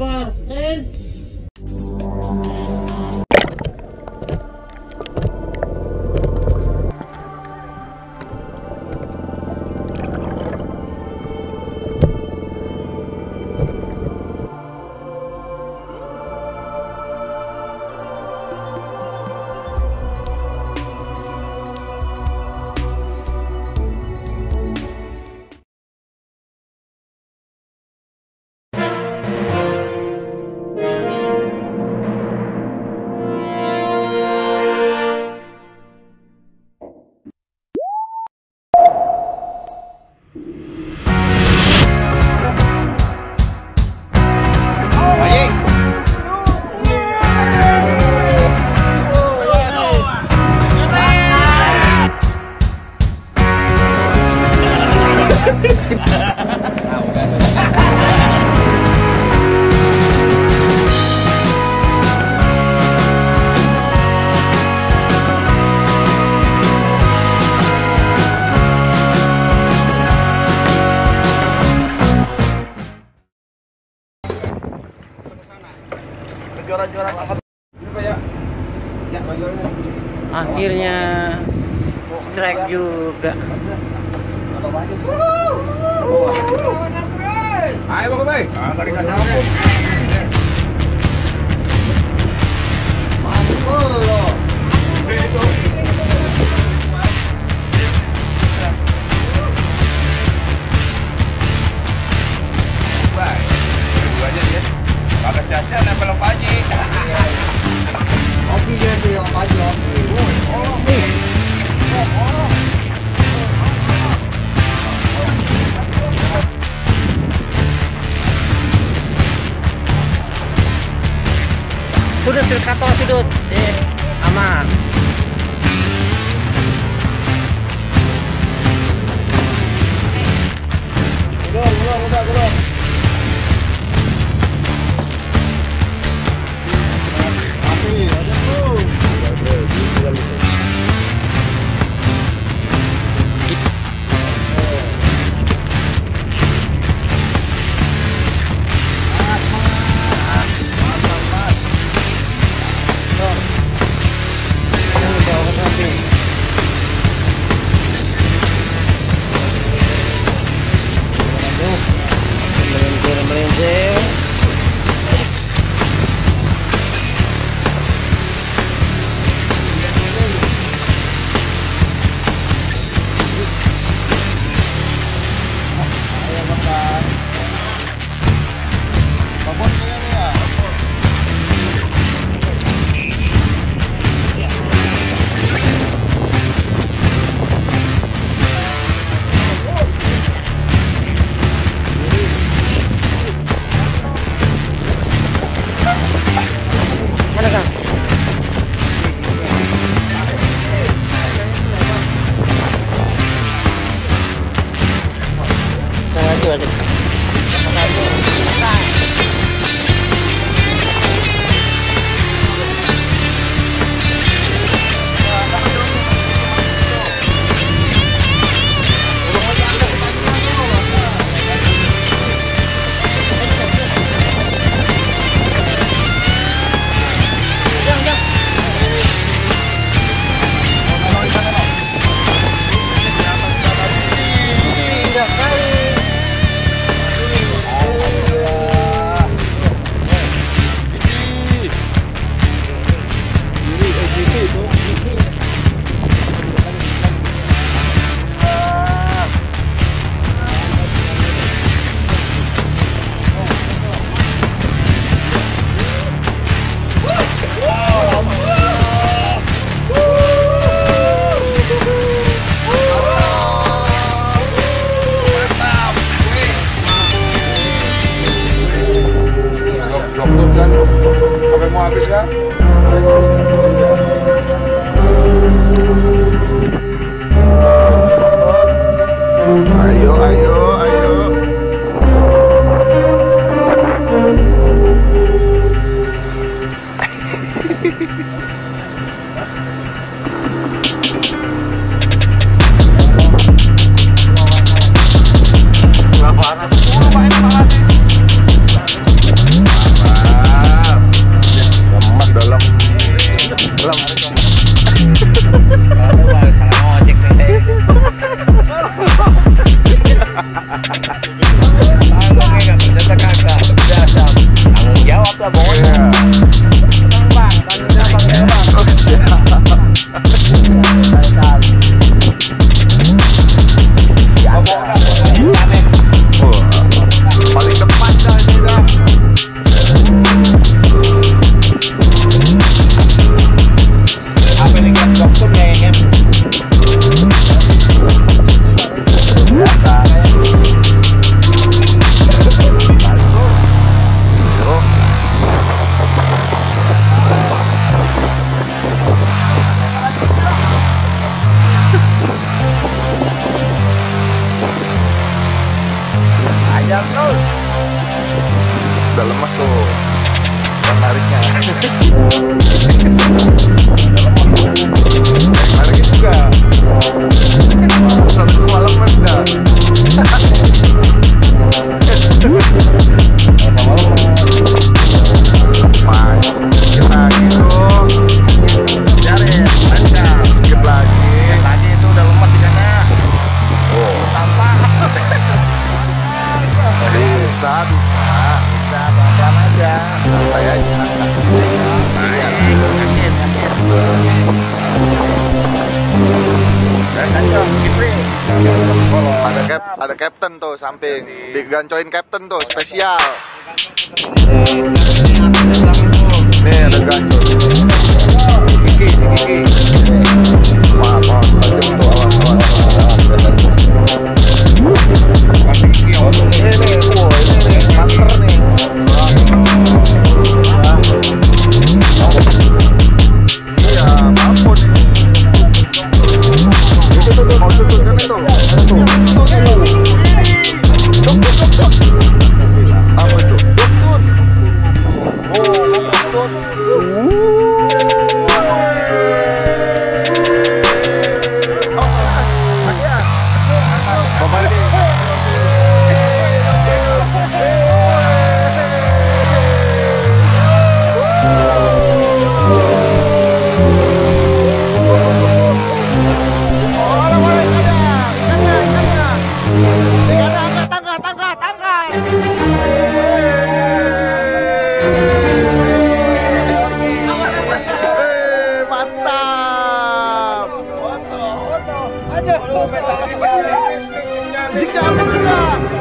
keluar. Akhirnya drag juga. Ayo Bang Bay. Tarik aja. Mantul loh. Baik. Dua aja dia. Pakai caca nempel paji. Oke jadi yang paji oke. Sudut filkator sudut. Aman. Gulung. Mati, aja tuh. lemas tuh nariknya. Nariknya juga satu semua lemas dah. Sikit lagi tuh. Cari, lancar. Sikit lagi. Tadi itu udah lemas ikannya. Oh, Sampah. bisa. Pelan aja. Santai aja. Kaget. Kencang, Kipri. Ada captain tuh samping. Digancoin captain tuh spesial. Nih ada gancol. Gigi. Maaf, tajam tuh, awas. Gigi, Ini master nih. Iya, mampun ini. Itu tuh, mau tutut kan itu. Duk. Apa itu? Duk. Mantap. Jika apa sudah?